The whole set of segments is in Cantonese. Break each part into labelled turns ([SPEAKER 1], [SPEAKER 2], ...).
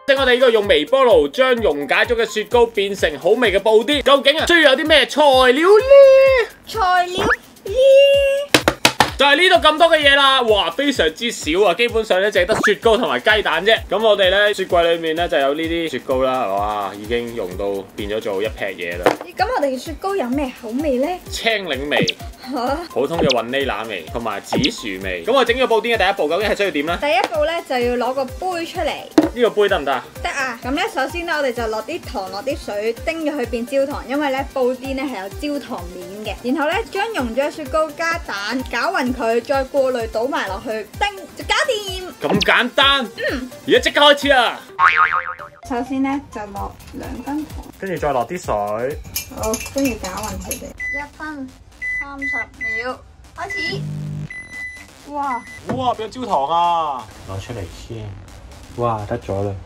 [SPEAKER 1] 我哋呢個用微波爐將溶解咗嘅雪糕變成好味嘅布丁，究竟需要有啲咩材料呢？
[SPEAKER 2] 材料呢？
[SPEAKER 1] 就係呢度咁多嘅嘢啦，哇，非常之少啊！基本上咧，淨係得雪糕同埋雞蛋啫。咁我哋咧雪櫃裏面咧就有呢啲雪糕啦，哇，已經溶到變咗做一劈嘢啦。
[SPEAKER 2] 咁我哋嘅雪糕有咩口味咧？
[SPEAKER 1] 青檸味、普通嘅雲呢拿味同埋紫薯味。咁我整呢個布丁嘅第一步究竟係需要點咧？
[SPEAKER 2] 第一步咧就要攞個杯出嚟。
[SPEAKER 1] 呢個杯得唔得啊？
[SPEAKER 2] 得啊！咁咧首先咧我哋就落啲糖，落啲水，叮咗佢變焦糖，因為咧布丁咧係有焦糖面嘅。然後咧將溶咗嘅雪糕加蛋攪勻佢，再過濾倒埋落去，叮就搞掂。
[SPEAKER 1] 咁簡單。而家即刻開始啦！
[SPEAKER 2] 首先咧就落2分糖，
[SPEAKER 1] 跟住再落啲水。
[SPEAKER 2] 好，跟住攪勻佢哋。1分30秒，開始。哇！
[SPEAKER 1] 哇，變咗焦糖啊！攞出嚟先。哇，得咗啦！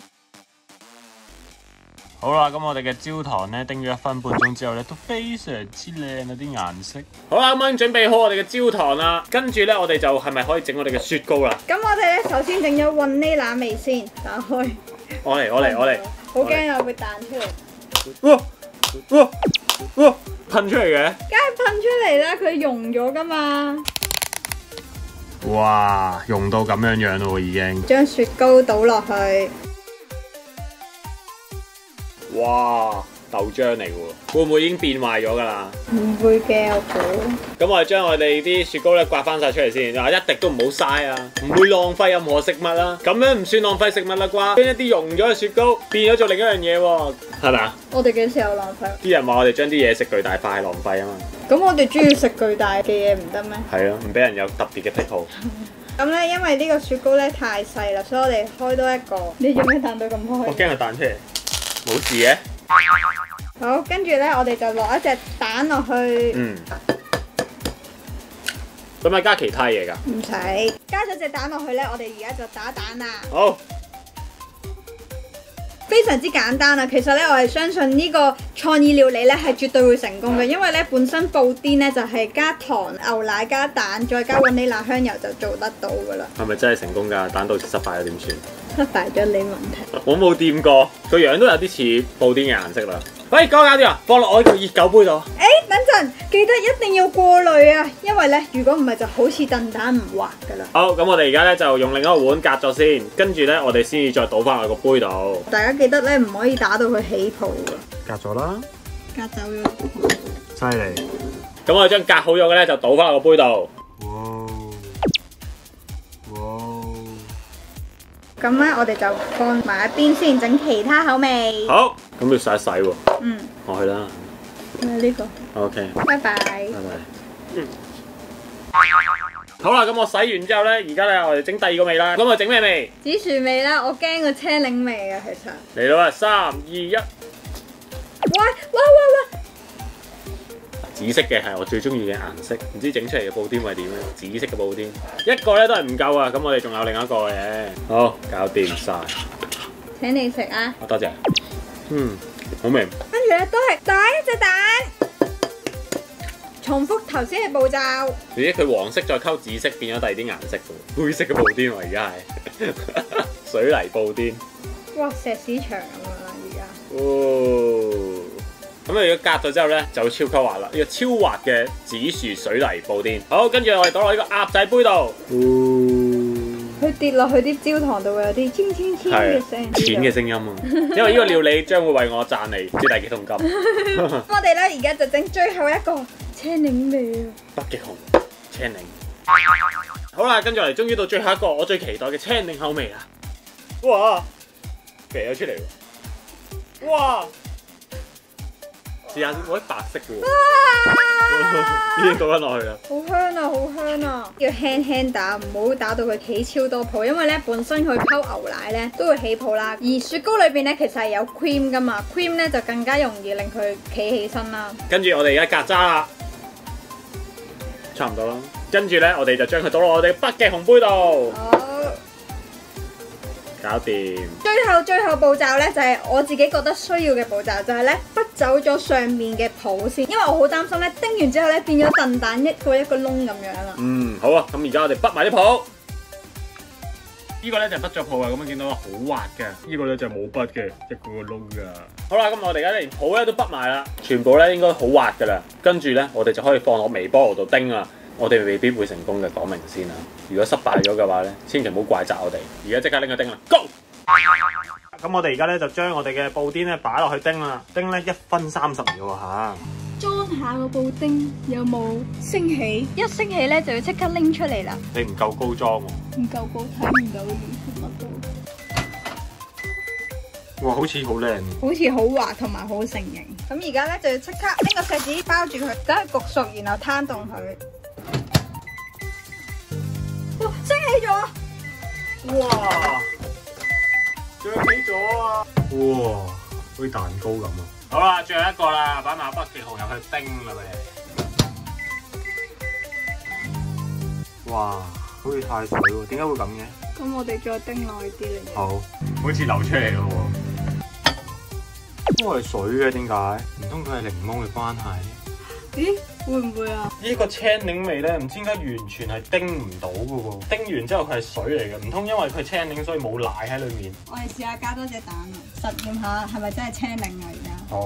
[SPEAKER 1] 好啦，咁我哋嘅焦糖咧叮咗1分半鐘之後咧，都非常之靚啊啲顏色。好啦，咁已經準備好我哋嘅焦糖啦，跟住咧我哋就係咪可以整我哋嘅雪糕啦？
[SPEAKER 2] 咁我哋咧首先整咗雲呢拿味先，打開。
[SPEAKER 1] 我嚟。
[SPEAKER 2] 好驚啊！會彈出嚟。
[SPEAKER 1] 哇！噴出嚟嘅？
[SPEAKER 2] 梗係噴出嚟啦，佢溶咗噶嘛。
[SPEAKER 1] 哇！溶到咁樣樣咯，已經。
[SPEAKER 2] 將雪糕倒落去。
[SPEAKER 1] 哇！豆漿嚟喎，會唔會已經變壞咗㗎啦？
[SPEAKER 2] 唔會嘅，我估。
[SPEAKER 1] 咁我哋將我哋啲雪糕咧刮翻晒出嚟先，一滴都唔好嘥啊，唔會浪費任何食物啦。咁樣唔算浪費食物啦啩？將一啲溶咗嘅雪糕變咗做另一樣嘢喎，係咪啊？
[SPEAKER 2] 我哋幾時有浪費？
[SPEAKER 1] 啲人話我哋將啲嘢食巨大化係浪費啊嘛。
[SPEAKER 2] 咁我哋中意食巨大嘅嘢唔得咩？係
[SPEAKER 1] 啊，唔俾人有特別嘅癖好。
[SPEAKER 2] 咁咧，因為呢個雪糕咧太細啦，所以我哋開多一個。你做咩彈到咁開？
[SPEAKER 1] 我驚佢彈出嚟，冇事嘅。
[SPEAKER 2] 好，跟住咧，我哋就落一隻蛋落去。
[SPEAKER 1] 咁咪加其他嘢㗎？
[SPEAKER 2] 唔使，加咗隻蛋落去咧，我哋而家就打蛋啦。
[SPEAKER 1] 好，
[SPEAKER 2] 非常之簡單啊！其實咧，我係相信呢個創意料理咧係絕對會成功嘅，因為咧本身布丁咧就係加糖、牛奶加蛋，再加雲呢拿香油就做得到㗎啦。係
[SPEAKER 1] 咪真係成功㗎？蛋到時失敗咗點算？
[SPEAKER 2] 失敗咗你問題。
[SPEAKER 1] 我冇掂過，個樣都有啲似布丁嘅顏色啦。喂，搞掂啊！放落我呢個熱狗杯度。
[SPEAKER 2] 等陣記得一定要過濾啊，因為咧如果唔係就好似燉蛋唔滑㗎啦。
[SPEAKER 1] 好，咁我哋而家咧就用另一個碗隔咗先，跟住咧我哋先至再倒翻落個杯度。
[SPEAKER 2] 大家記得咧唔可以打到佢起泡㗎。
[SPEAKER 1] 隔咗啦。
[SPEAKER 2] 隔走咗。
[SPEAKER 1] 犀利。咁我哋將隔好咗嘅咧就倒翻落個杯度。
[SPEAKER 2] 咁咧，我哋就放埋一邊先，整其他口味。
[SPEAKER 1] 好，咁要洗一洗喎。我去啦。
[SPEAKER 2] 呢個。
[SPEAKER 1] OK。
[SPEAKER 2] 拜拜。
[SPEAKER 1] 拜拜。好啦，咁我洗完之後咧，而家咧我哋整第二個味啦。咁我整咩味？
[SPEAKER 2] 紫薯味啦，我驚個青檸味啊，其實。
[SPEAKER 1] 嚟啦，3、2、1。
[SPEAKER 2] 喂！
[SPEAKER 1] 紫色嘅係我最中意嘅顏色，唔知整出嚟嘅布丁會點咧？紫色嘅布丁，一個咧都係唔夠啊！咁我哋仲有另一個嘅，好，搞掂晒。
[SPEAKER 2] 請你食啊！
[SPEAKER 1] 多謝。好味。
[SPEAKER 2] 跟住咧都係打一隻蛋，重複頭先嘅步驟。
[SPEAKER 1] 咦？佢黃色再溝紫色變咗第二啲顏色嘅，灰色嘅布丁喎，而家係水泥布丁。
[SPEAKER 2] 哇！石屎牆咁樣啦，而家。
[SPEAKER 1] 哦。咁啊，如果隔咗之後咧，就超級滑啦！呢個超滑嘅紫薯水泥布丁。好，跟住我哋倒落呢個鴨仔杯度。
[SPEAKER 2] 佢跌落去啲焦糖度會有啲千嘅聲。
[SPEAKER 1] 錢嘅聲音啊！因為呢個料理將會為我賺嚟唔知第幾桶金。
[SPEAKER 2] 我哋咧而家就整最後一個青檸味啊！
[SPEAKER 1] 北極熊青檸。好啦，跟住嚟，終於到最後一個我最期待嘅青檸口味啦！哇，飛咗出嚟喎！哇！試下先，我啲白色嘅喎，已經倒緊落去啦。
[SPEAKER 2] 好香啊，好香啊！要輕輕打，唔好打到佢起超多泡，因為咧本身佢溝牛奶咧都會起泡啦。而雪糕裏邊咧其實係有 cream 噶嘛 ，cream 咧就更加容易令佢企起身啦。跟住
[SPEAKER 1] 我哋而家隔渣啦，差唔多啦。跟住咧，我哋就將佢倒落我哋北極熊杯度。搞掂。
[SPEAKER 2] 最後步驟咧就係我自己覺得需要嘅步驟，就係咧剝走咗上面嘅泡先，因為我好擔心咧叮完之後咧變咗燉蛋一個窿咁樣啦。
[SPEAKER 1] 好啊，咁而家我哋剝埋啲泡。 呢個咧就係筆咗泡啊，咁樣見到好滑嘅。呢個咧就冇筆嘅，一個窿㗎。好啦，咁我哋而家連泡咧都筆埋啦，全部咧應該好滑㗎啦。跟住咧，我哋就可以放落微波爐度叮啦。我哋未必會成功嘅，講明先啦。如果失敗咗嘅話咧，千祈唔好怪責我哋。而家即刻拎去叮啦 ，Go！ 咁我哋而家咧就將我哋嘅布丁咧擺落去叮啦，叮咧1分30秒啊嚇。
[SPEAKER 2] 裝下個布丁有冇升起？一升起咧就要即刻拎出嚟啦。
[SPEAKER 1] 你唔夠高裝喎。
[SPEAKER 2] 唔夠高，睇唔到乜都。
[SPEAKER 1] 哇，好似好靚，
[SPEAKER 2] 好似好滑同埋好成型。咁而家咧就要即刻拎個錫紙包住佢，等佢焗熟，然後攤凍佢。哇，升起咗！
[SPEAKER 1] 哇，漲起咗啊！哇，好似蛋糕咁啊！好啦，最後一個啦，擺埋北極熊入去叮啦咪。哇，好似太水喎，點解會咁嘅？
[SPEAKER 2] 咁我哋再叮耐啲嚟。
[SPEAKER 1] 好，好似流出嚟咯喎。都係水嘅，點解？唔通佢係檸檬嘅關係？
[SPEAKER 2] 咦，會唔會啊？
[SPEAKER 1] 呢個青檸味咧，唔知點解完全係叮唔到嘅喎。叮完之後佢係水嚟嘅，唔通因為佢青檸所以冇奶喺裏面？
[SPEAKER 2] 我哋試下加多隻蛋啊，實驗下係咪真係青檸啊而家。
[SPEAKER 1] 好。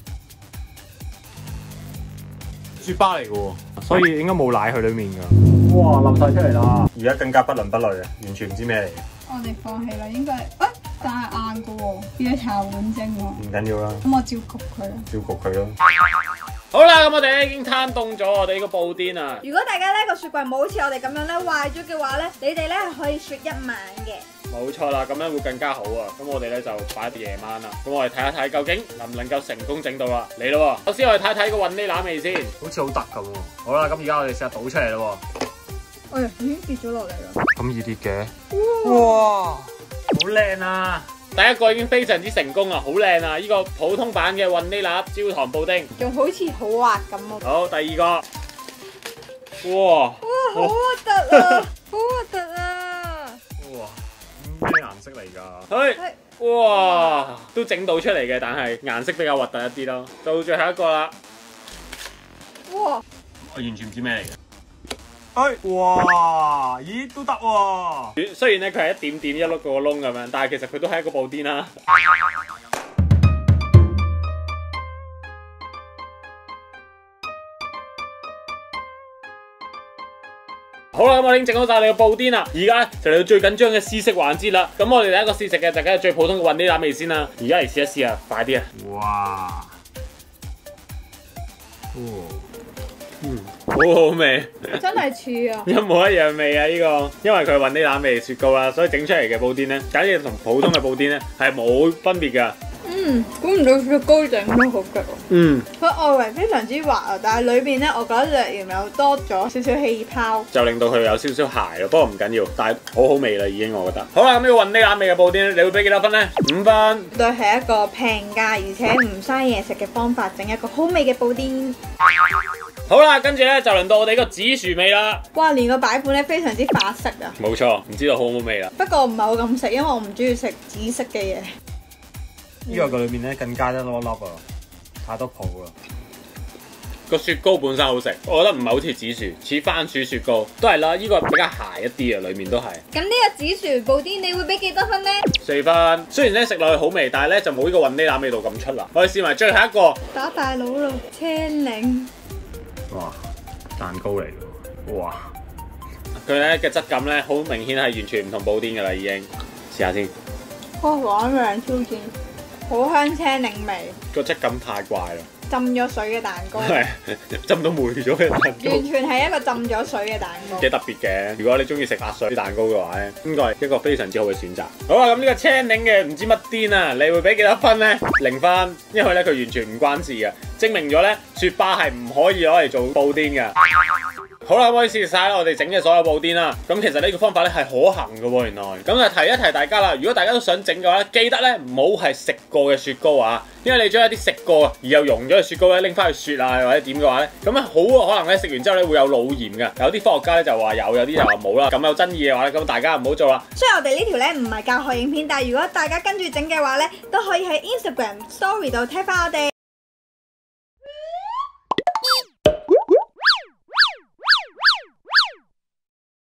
[SPEAKER 1] 雪巴嚟嘅喎，所以應該冇奶喺裏面㗎。哇，流晒出嚟啦！而家更加不倫不類啊，完全唔知咩嚟嘅。
[SPEAKER 2] 我哋放棄啦，應該但係硬嘅喎，變咗茶碗蒸喎。
[SPEAKER 1] 唔緊要啦，
[SPEAKER 2] 咁我照焗佢啦。
[SPEAKER 1] 照焗佢咯。好啦，咁我哋已經攤凍咗我哋呢個布甸啊。
[SPEAKER 2] 如果大家咧個雪櫃冇好似我哋咁樣咧壞咗嘅話咧，你哋咧係可以雪一晚嘅。
[SPEAKER 1] 冇錯啦，咁樣會更加好啊！咁我哋咧就擺到夜晚啦。咁我哋睇一睇究竟能唔能夠成功整到啦。嚟咯喎，首先我哋睇一睇個雲呢拿味先，好似好突咁喎。好啦，咁而家我哋試下倒出嚟咯喎。
[SPEAKER 2] 哎呀，已經跌咗落嚟啦。
[SPEAKER 1] 咁易跌嘅？哇，好靚啊！第一個已經非常之成功啦，好靚啊！呢個普通版嘅雲呢拿焦糖布丁，
[SPEAKER 2] 仲好似好滑咁啊！
[SPEAKER 1] 好，第二個，哇，
[SPEAKER 2] 哇，好核突啊，好核突啊！
[SPEAKER 1] 哇，咩顏色嚟㗎？哇，都整到出嚟嘅，但係顏色比較核突一啲咯。到最後一個啦，
[SPEAKER 2] 哇，
[SPEAKER 1] 我完全唔知咩嚟嘅。哇，咦都得喎！雖然咧佢係一點點一碌個窿咁樣，但係其實佢都係一個布甸啦。好啦，咁我已經整好晒你個布甸啦，而家就嚟到最緊張嘅試食環節啦。咁我哋第一個試食嘅就梗係最普通嘅雲呢拿味先啦。而家嚟試一試啊，快啲啊！哇，好好味，
[SPEAKER 2] 真係似啊！
[SPEAKER 1] 一模一樣味啊！呢個，因為佢係雲呢拿味雪糕啦，所以整出嚟嘅布甸咧，簡直同普通嘅布甸咧係冇分別噶。
[SPEAKER 2] 估唔到雪糕整得好極。佢外圍非常之滑啊，但係裏邊咧，我覺得略嫌有多咗少少氣泡，
[SPEAKER 1] 就令到佢有少少鞋咯。不過唔緊要，但係好好味啦，已經我覺得。好啦，咁呢個雲呢拿味嘅布甸，你會俾幾多分咧？5分。對，
[SPEAKER 2] 係一個平價而且唔嘥嘢食嘅方法，整一個好味嘅布甸。
[SPEAKER 1] 好啦，跟住咧就輪到我哋個紫薯味啦。
[SPEAKER 2] 哇，連個擺盤咧非常之法式啊！
[SPEAKER 1] 冇錯，唔知道好唔好味啦。
[SPEAKER 2] 不過唔係好咁食，因為我唔中意食紫色嘅嘢。
[SPEAKER 1] 呢個裏面咧更加一粒粒啊，太多泡啦。個雪糕本身好食，我覺得唔係好似紫薯，似番薯雪糕，都係啦。呢個比較鞋一啲啊，裏面都係。
[SPEAKER 2] 咁呢個紫薯布甸你會俾幾多分呢？4
[SPEAKER 1] 分。雖然咧食落去好味，但係咧就冇呢個雲呢拿味道咁出啦。我哋試埋最後一個。
[SPEAKER 2] 打大佬咯，青檸。
[SPEAKER 1] 哇，蛋糕嚟㗎，哇！佢咧嘅質感咧好明顯係完全唔同布甸㗎啦，已經。試下先。
[SPEAKER 2] 哇，玩樣超正，好香青檸味。
[SPEAKER 1] 個質感太怪啦。
[SPEAKER 2] 浸咗水嘅蛋糕，
[SPEAKER 1] 係浸到霉咗嘅蛋糕，
[SPEAKER 2] 完全係一個浸咗水嘅蛋糕，
[SPEAKER 1] 幾特別嘅。如果你中意食壓水蛋糕嘅話咧，應該係一個非常之好嘅選擇。好啦，咁呢個青檸嘅唔知乜甸啊，你會俾幾多分咧？0分，因為咧佢完全唔關事嘅，證明咗咧雪巴係唔可以攞嚟做布甸嘅。好啦，可以試晒我哋整嘅所有布甸啦。咁其實呢個方法咧係可行嘅喎，原來。咁就提一提大家啦，如果大家都想整嘅話咧，記得咧唔好係食過嘅雪糕啊，因為你將一啲食過而又溶咗嘅雪糕咧拎翻去雪啊或者點嘅話咧，咁咧好可能咧食完之後咧會有腦炎嘅。有啲科學家咧就話有，有啲就話冇啦。咁有爭議嘅話咧，咁大家唔好做啦。
[SPEAKER 2] 雖然我哋呢條咧唔係教學影片，但係如果大家跟住整嘅話咧，都可以喺 Instagram Story 度 tag 翻我哋。